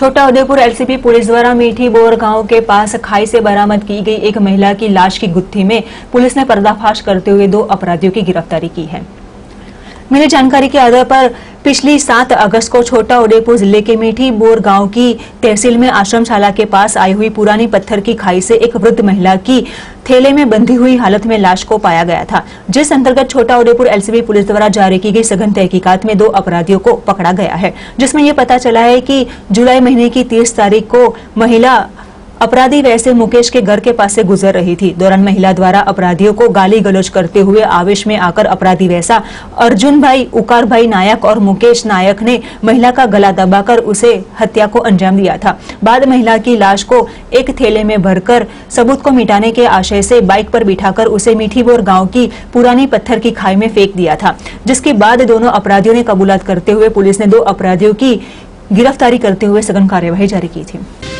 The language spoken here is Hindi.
छोटा उदेपुर एलसीबी पुलिस द्वारा मीठी बोर गांव के पास खाई से बरामद की गई एक महिला की लाश की गुत्थी में पुलिस ने पर्दाफाश करते हुए 2 अपराधियों की गिरफ्तारी की है। मिली जानकारी के आधार पर पिछली 7 अगस्त को छोटा उदेपुर जिले के मीठी बोर गांव की तहसील में आश्रमशाला के पास आई हुई पुरानी पत्थर की खाई से एक वृद्ध महिला की थैले में बंधी हुई हालत में लाश को पाया गया था, जिस अंतर्गत छोटा उदेपुर एलसीबी पुलिस द्वारा जारी की गई सघन तहकीकात में 2 अपराधियों को पकड़ा गया है, जिसमें यह पता चला है कि जुलाई महीने की 30 तारीख को महिला अपराधी वैसे मुकेश के घर के पास से गुजर रही थी। दौरान महिला द्वारा अपराधियों को गाली गलौज करते हुए आवेश में आकर अपराधी वैसा अर्जुन भाई, उकार भाई नायक और मुकेश नायक ने महिला का गला दबाकर उसे हत्या को अंजाम दिया था। बाद महिला की लाश को एक थैले में भरकर सबूत को मिटाने के आशय से बाइक पर बिठाकर उसे मीठी बोर गांव की पुरानी पत्थर की खाई में फेंक दिया था, जिसके बाद दोनों अपराधियों ने कबूलात करते हुए पुलिस ने 2 अपराधियों की गिरफ्तारी करते हुए सघन कार्यवाही जारी की थी।